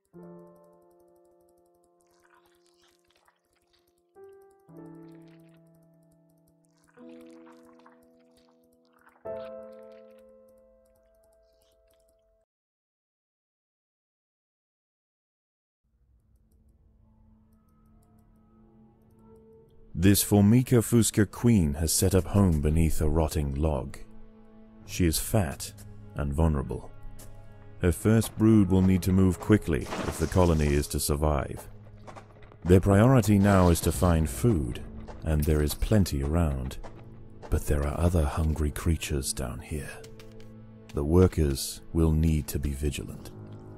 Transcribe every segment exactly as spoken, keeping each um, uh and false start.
This Formica fusca queen has set up home beneath a rotting log. She is fat and vulnerable. Her first brood will need to move quickly if the colony is to survive. Their priority now is to find food, and there is plenty around. But there are other hungry creatures down here. The workers will need to be vigilant.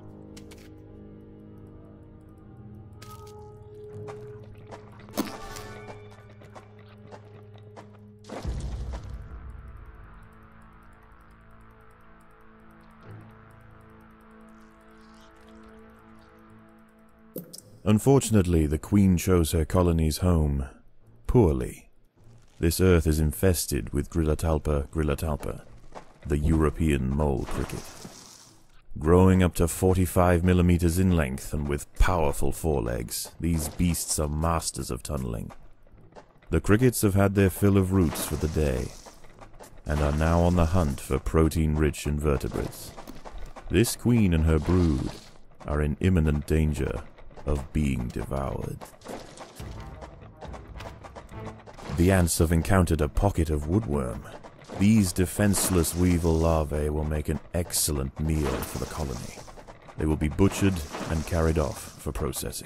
Unfortunately, the queen chose her colony's home poorly. This earth is infested with Grillotalpa grillotalpa, the European mole cricket. Growing up to forty-five millimeters in length and with powerful forelegs, these beasts are masters of tunneling. The crickets have had their fill of roots for the day, and are now on the hunt for protein-rich invertebrates. This queen and her brood are in imminent danger of being devoured. The ants have encountered a pocket of woodworm. These defenseless weevil larvae will make an excellent meal for the colony. They will be butchered and carried off for processing.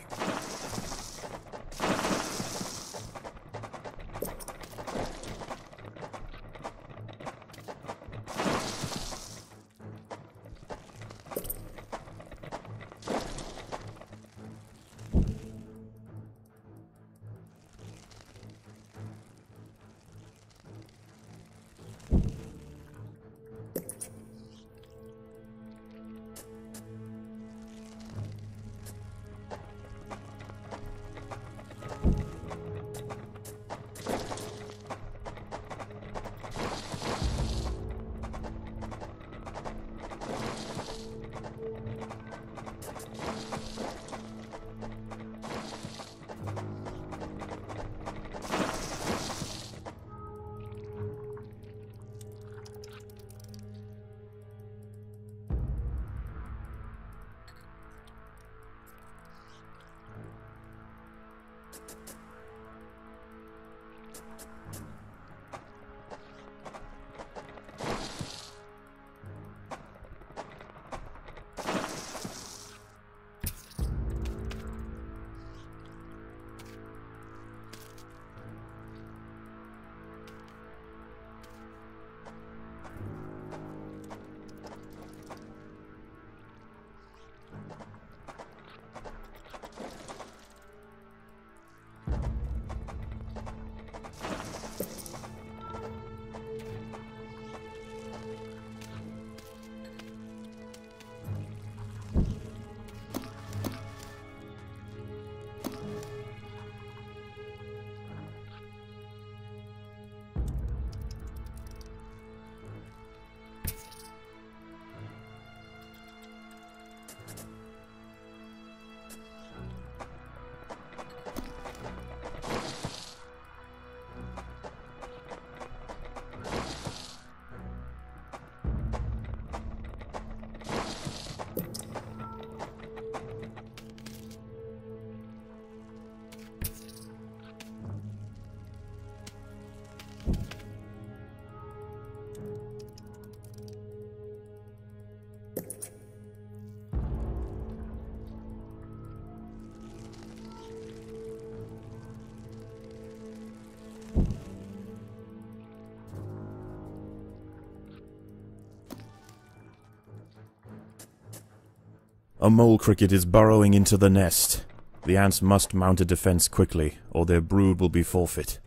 A mole cricket is burrowing into the nest. The ants must mount a defense quickly, or their brood will be forfeit.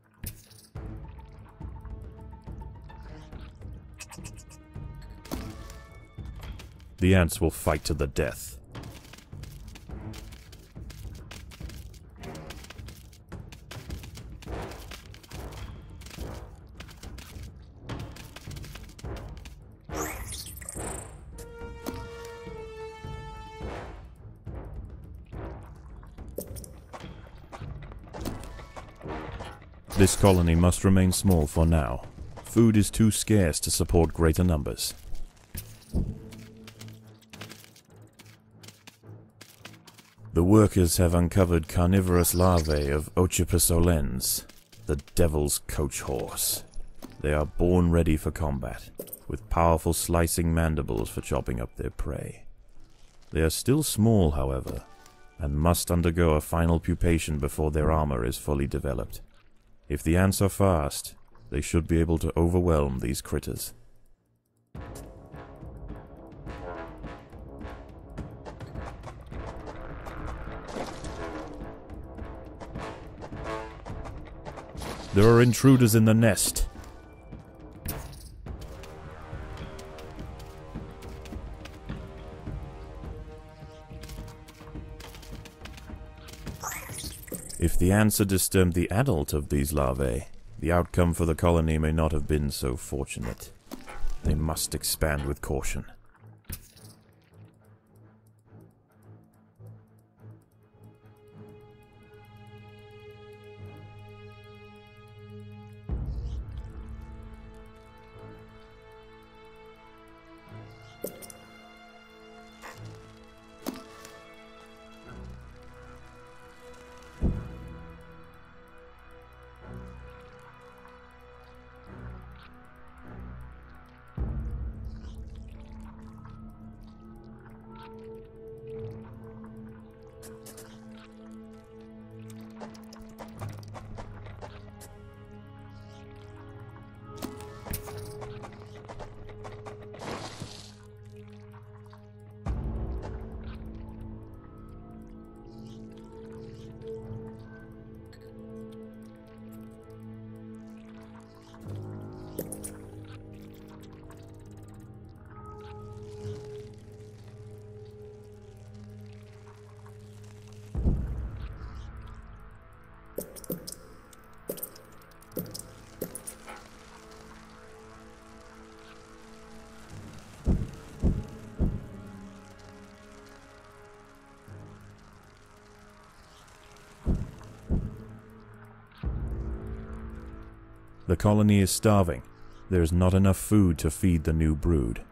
The ants will fight to the death. This colony must remain small for now. Food is too scarce to support greater numbers. The workers have uncovered carnivorous larvae of Ocypus olens, the devil's coach horse. They are born ready for combat, with powerful slicing mandibles for chopping up their prey. They are still small, however, and must undergo a final pupation before their armor is fully developed. If the ants are fast, they should be able to overwhelm these critters. There are intruders in the nest. If the ants had disturbed the adult of these larvae, the outcome for the colony may not have been so fortunate. They must expand with caution. The colony is starving. There is not enough food to feed the new brood.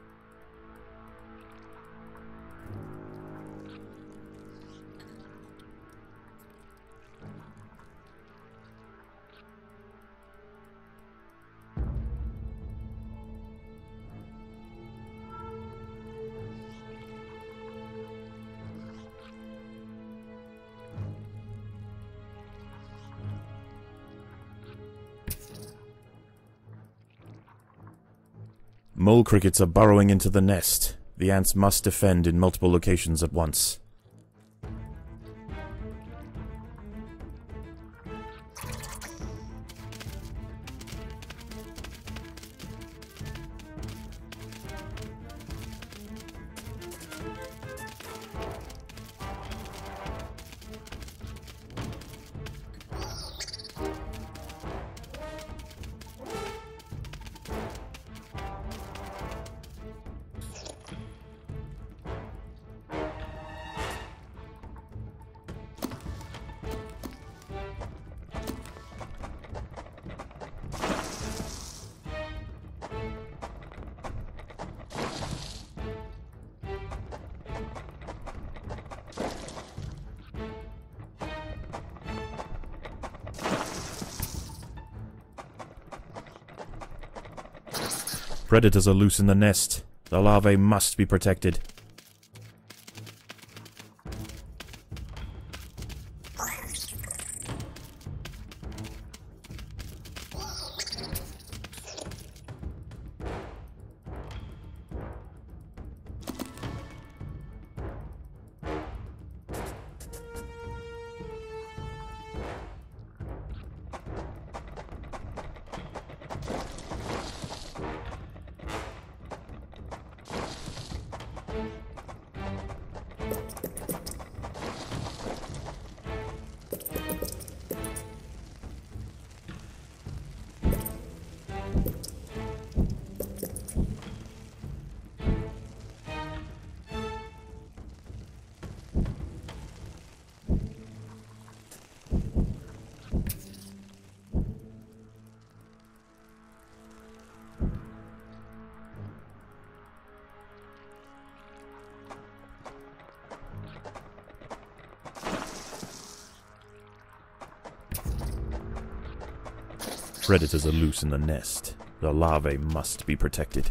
Mole crickets are burrowing into the nest. The ants must defend in multiple locations at once. Predators are loose in the nest. The larvae must be protected. Predators are loose in the nest. The larvae must be protected.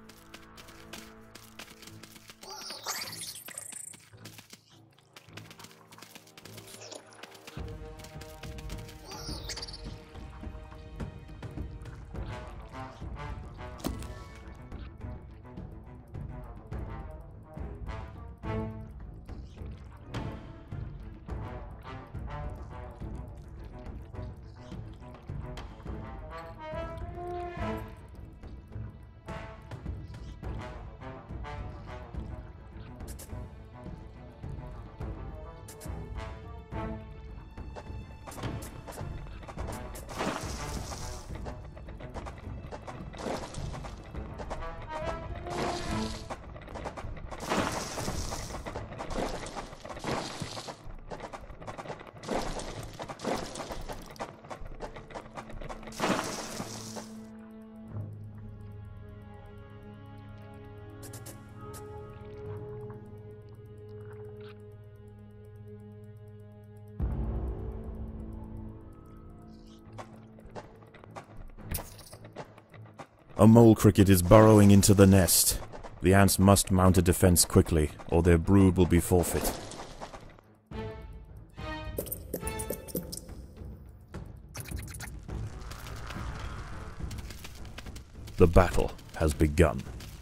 A mole cricket is burrowing into the nest. The ants must mount a defense quickly, or their brood will be forfeit. The battle has begun.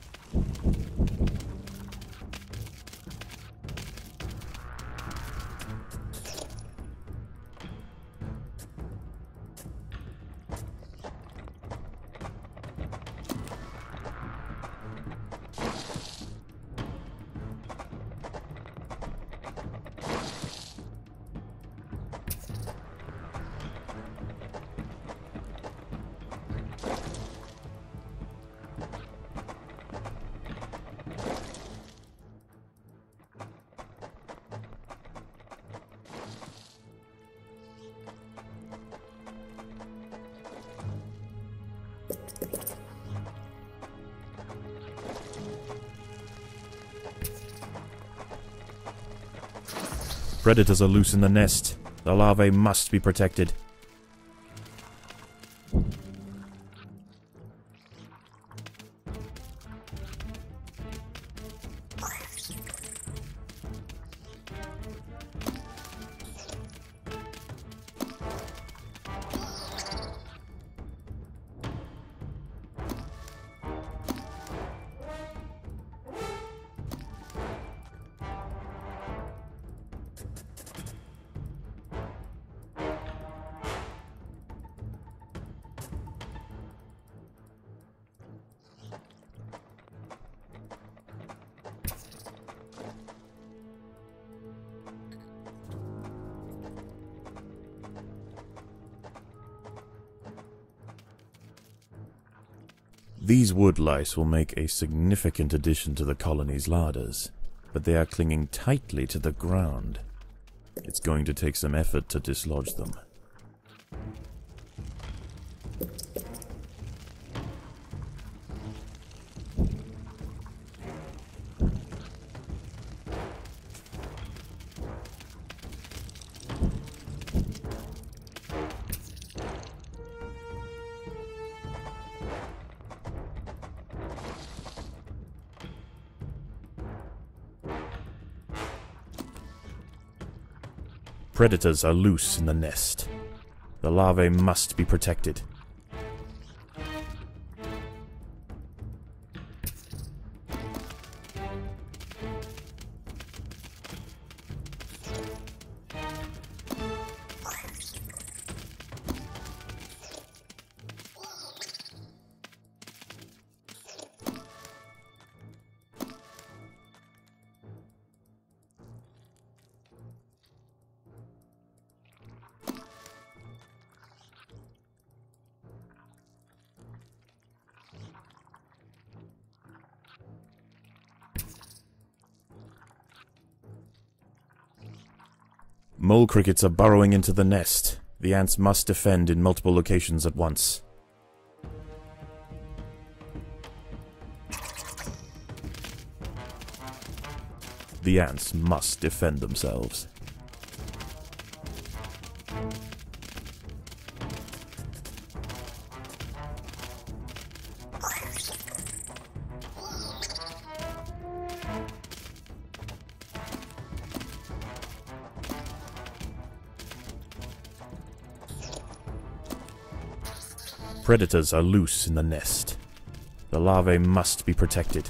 Predators are loose in the nest. The larvae must be protected. These wood lice will make a significant addition to the colony's larders, but they are clinging tightly to the ground. It's going to take some effort to dislodge them. Predators are loose in the nest. The larvae must be protected. Mole crickets are burrowing into the nest. The ants must defend in multiple locations at once. The ants must defend themselves. Predators are loose in the nest. The larvae must be protected.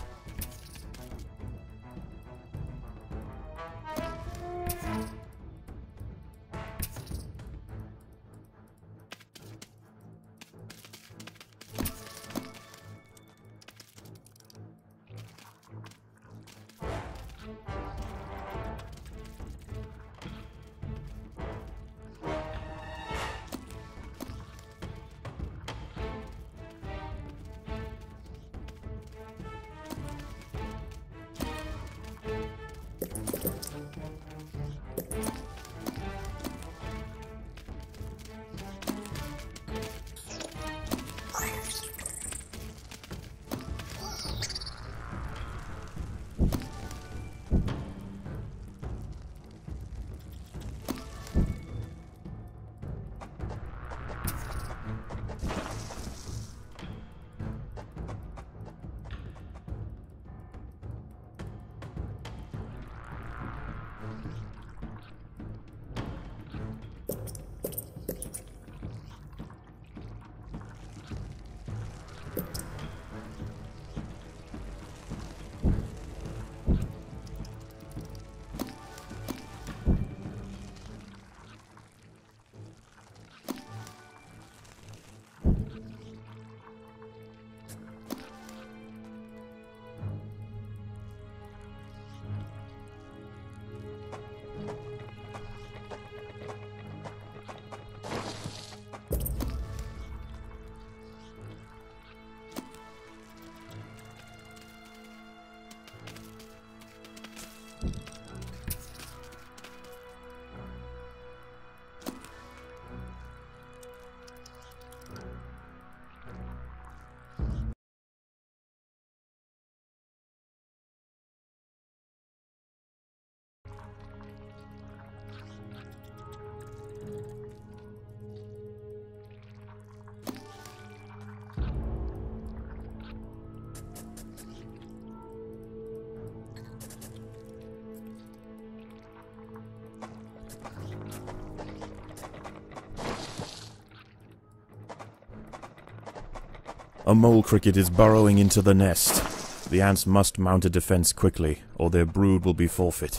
A mole cricket is burrowing into the nest. The ants must mount a defense quickly, or their brood will be forfeit.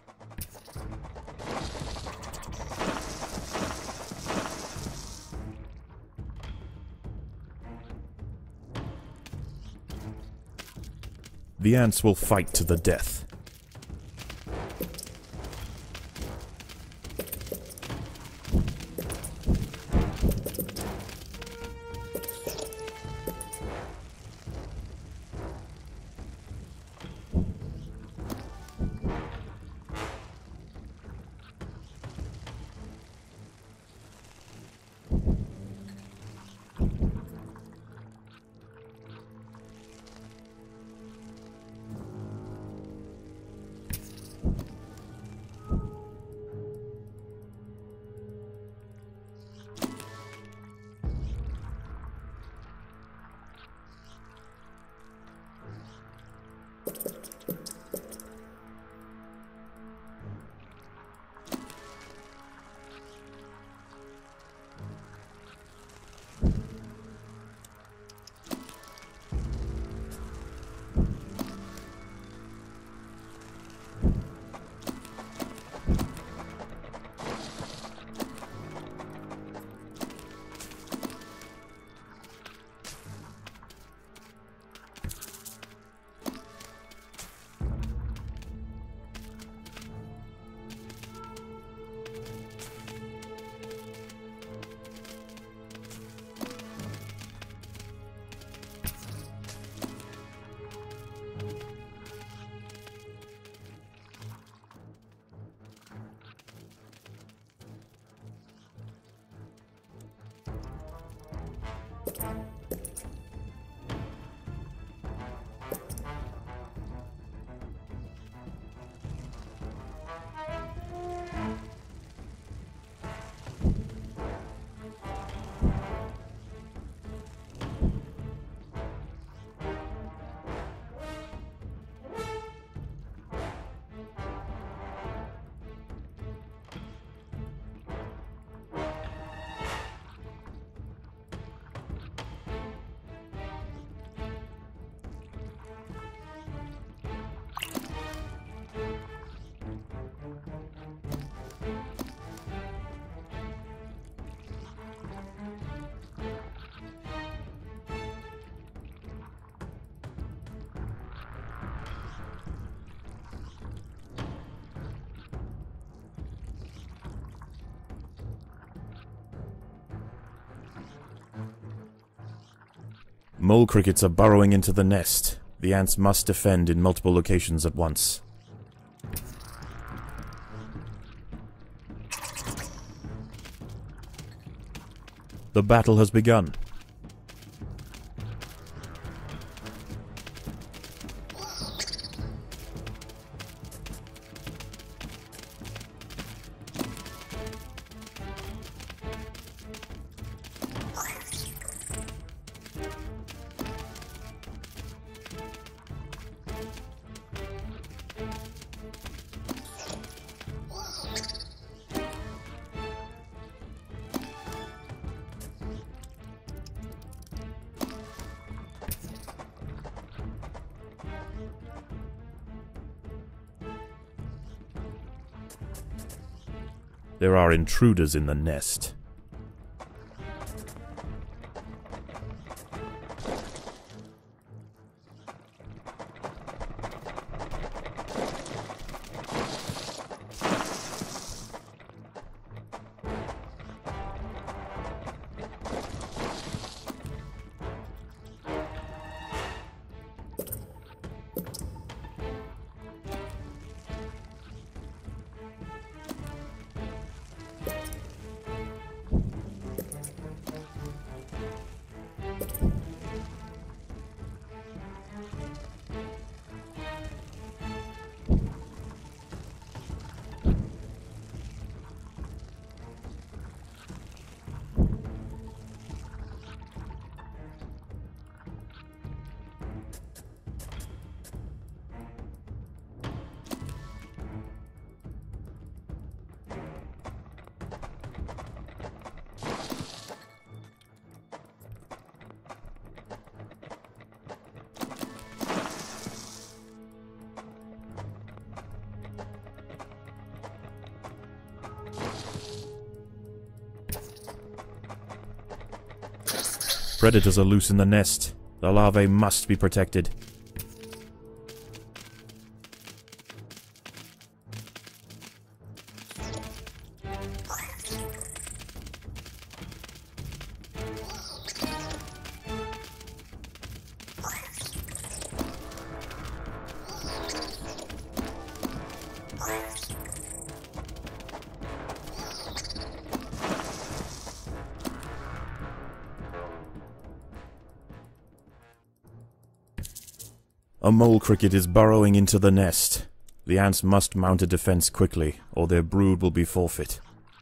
The ants will fight to the death. Mole crickets are burrowing into the nest. The ants must defend in multiple locations at once. The battle has begun. There are intruders in the nest. Predators are loose in the nest. The larvae must be protected. A mole cricket is burrowing into the nest. The ants must mount a defense quickly, or their brood will be forfeit.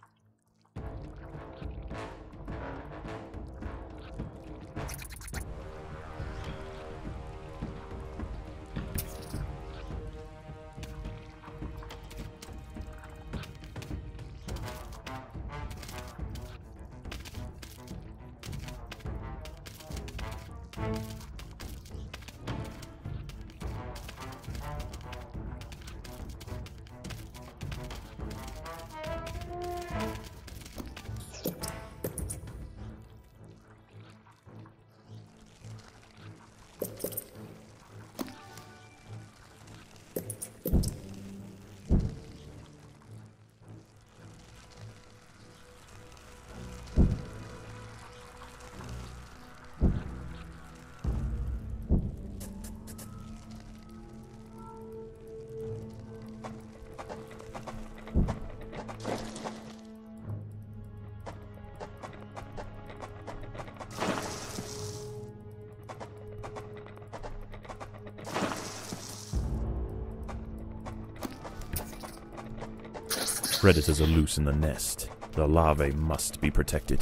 Predators are loose in the nest. The larvae must be protected.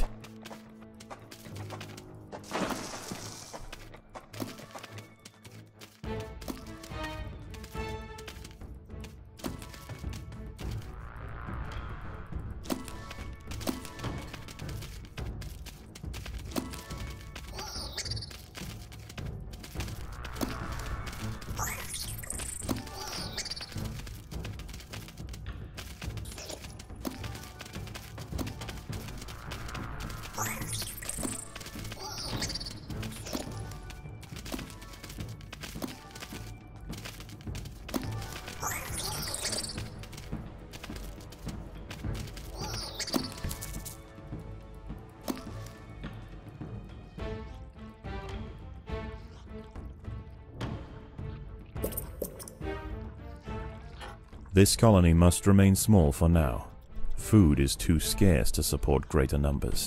This colony must remain small for now. Food is too scarce to support greater numbers.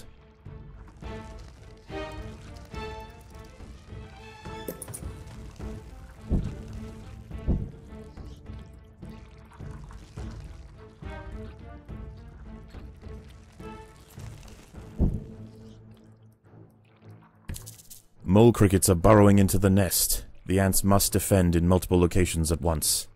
Mole crickets are burrowing into the nest. The ants must defend in multiple locations at once.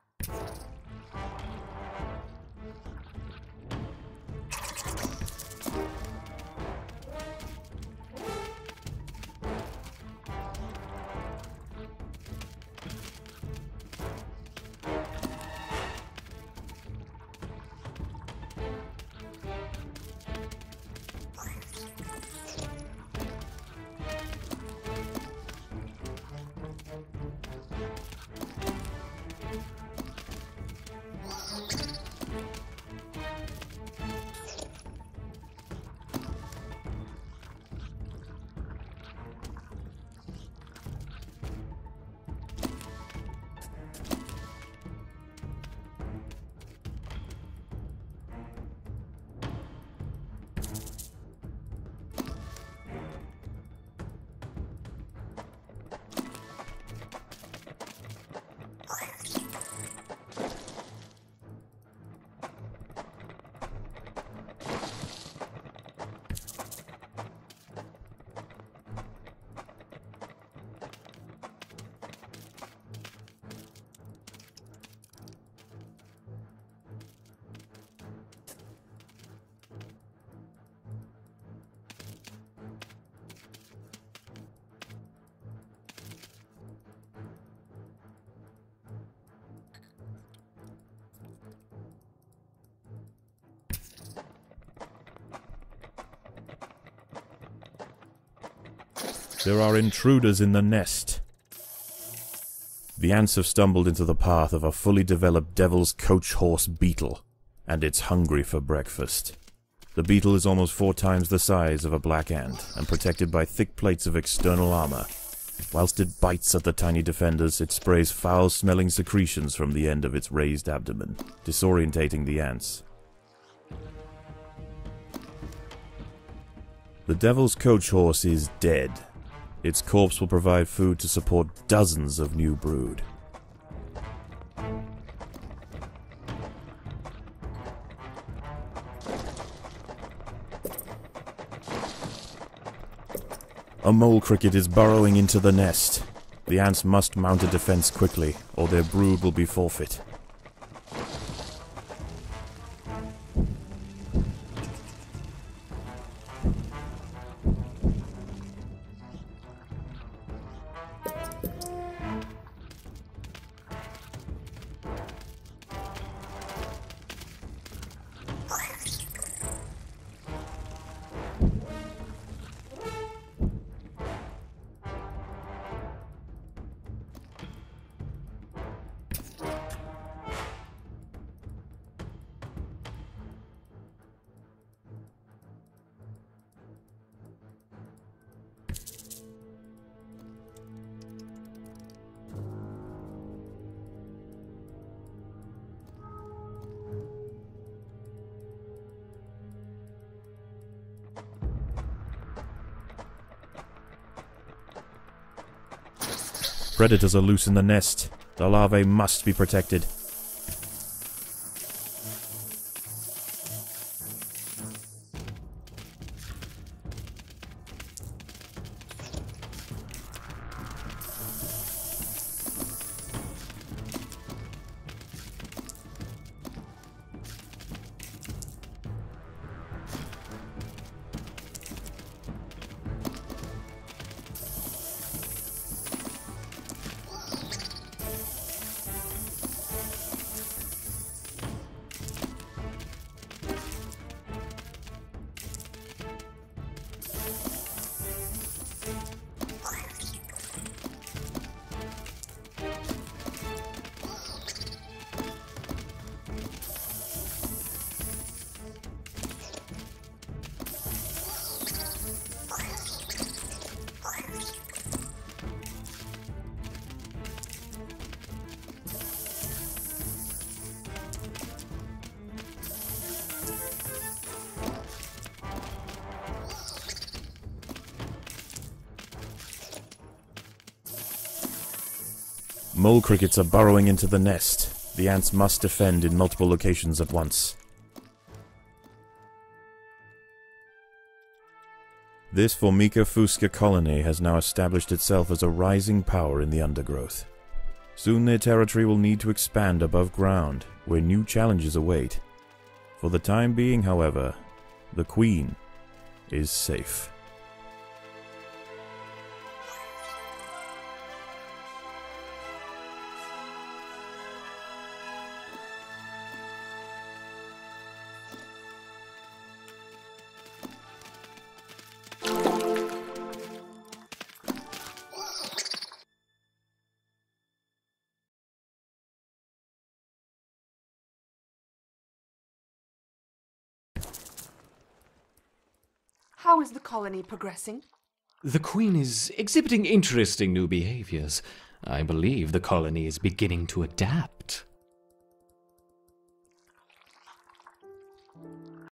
There are intruders in the nest. The ants have stumbled into the path of a fully developed devil's coach horse beetle, and it's hungry for breakfast. The beetle is almost four times the size of a black ant, and protected by thick plates of external armor. Whilst it bites at the tiny defenders, it sprays foul-smelling secretions from the end of its raised abdomen, disorientating the ants. The devil's coach horse is dead. Its corpse will provide food to support dozens of new brood. A mole cricket is burrowing into the nest. The ants must mount a defense quickly, or their brood will be forfeit. Predators are loose in the nest. The larvae must be protected. Mole crickets are burrowing into the nest. The ants must defend in multiple locations at once. This Formica fusca colony has now established itself as a rising power in the undergrowth. Soon their territory will need to expand above ground, where new challenges await. For the time being, however, the Queen is safe. How is the colony progressing? The Queen is exhibiting interesting new behaviors. I believe the colony is beginning to adapt.